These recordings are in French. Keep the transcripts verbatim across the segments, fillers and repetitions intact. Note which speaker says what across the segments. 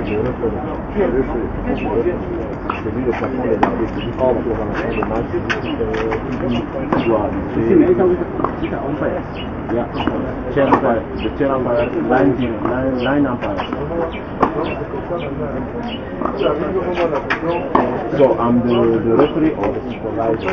Speaker 1: celui de plafond des larves, c'est juste pour la programmation de match. Yeah, chair umpire, the chair umpire, line, line, line umpire. So I'm the, the referee or the supervisor.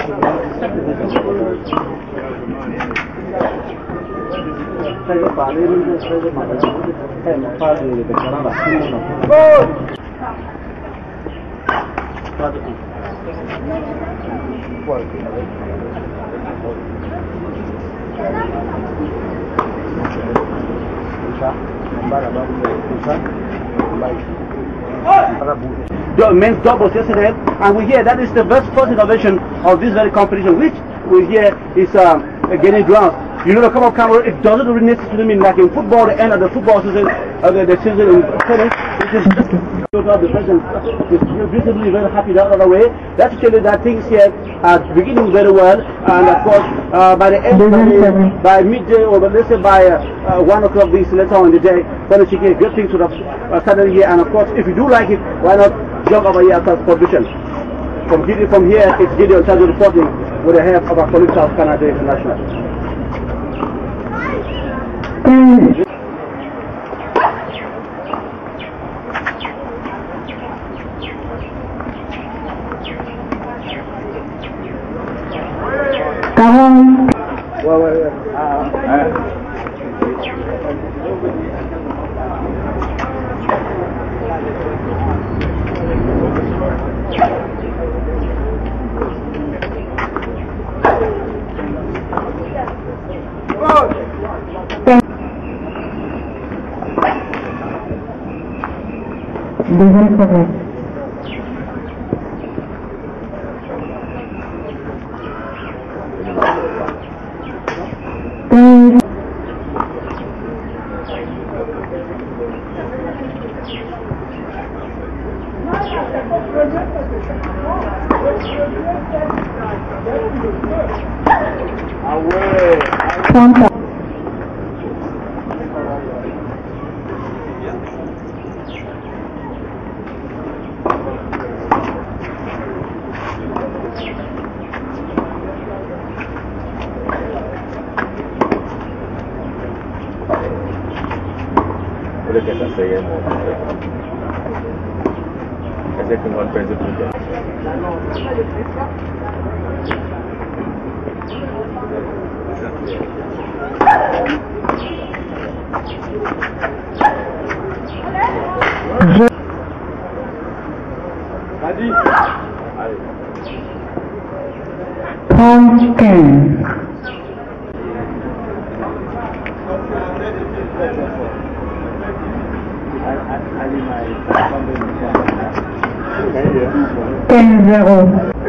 Speaker 2: The men's doubles yesterday, and we hear that is the best first innovation of this very competition, which we hear is um, getting ground. You know, the Cup of Cameroon, it doesn't really necessarily mean like in football, the end of the football season, uh, the, the season in tennis, which is just the president is visibly very happy that other way. That's to tell you that things here are beginning very well, and of course, uh, by the end, by, the, by midday, or let's say by uh, uh, one o'clock this later on in the day, Bonichi, great things would have uh, started here, and of course, if you do like it, why not jump over here after production? From, from here, it's Gideon Tajo reporting with the help of our colleague South Canada International.
Speaker 3: Mm. Come on.
Speaker 1: Ouais, ouais, ouais. Ah, ouais.
Speaker 3: Deuxième correct.
Speaker 1: Ah ouais.
Speaker 3: trente.
Speaker 1: Boleh kata saya mau saya tengok present juga. Tadi.
Speaker 3: Pumpkin. ten zéro.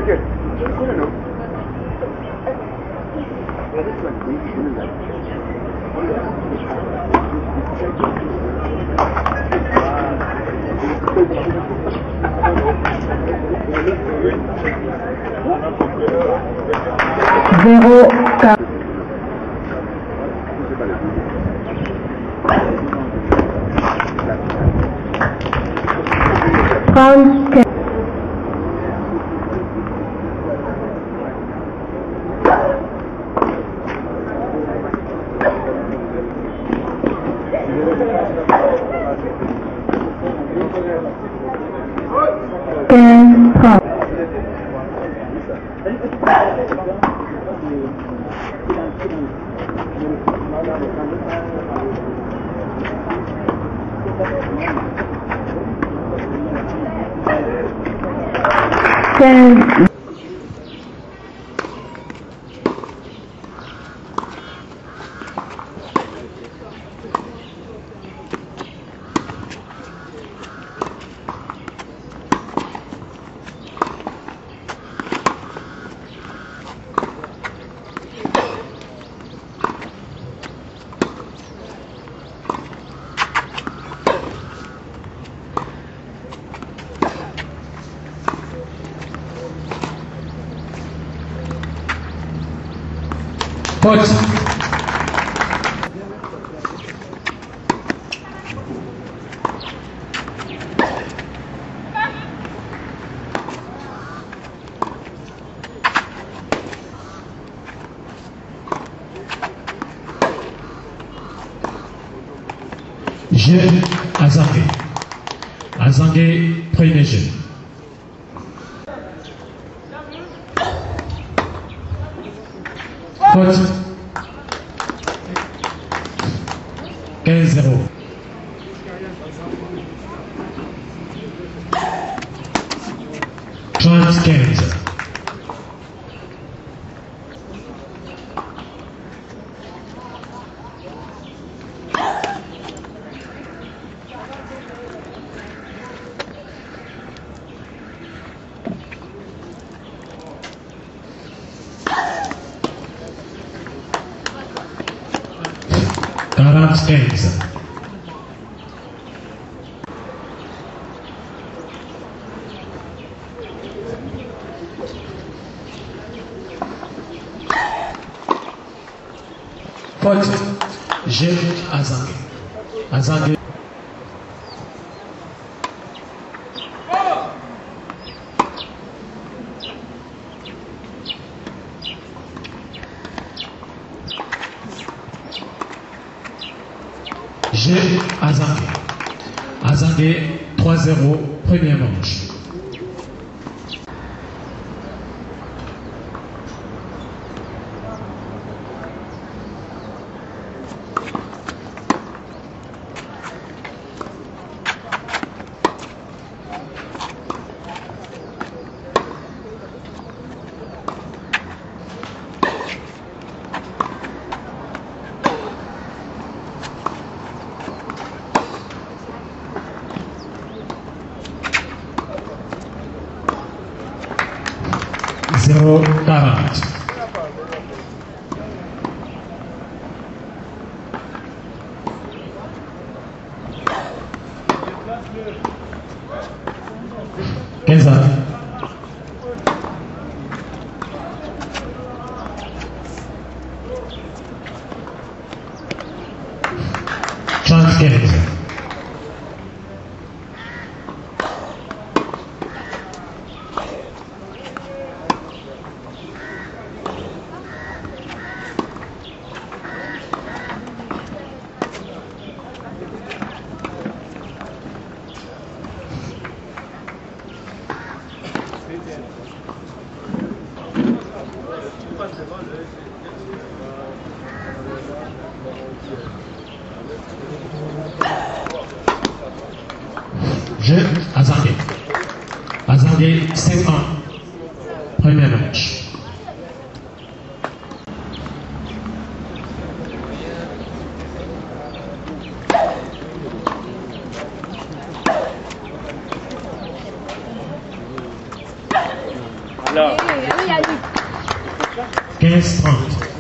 Speaker 3: Zéro quatre. Trente. quinze trente. quinze.
Speaker 4: Coach. Jeu Azangue. Azangue, premier jeu. Faute. quinze zéro. trente quinze. quarante quinze. Faute. Jeu Azangue. Azangue. Jeu Azangue. Azangue trois zéro, première manche. zéro quarante. quinze ans. trente quinze. Jeu Azangue. Azangue cinq un. Première manche. quinze trente.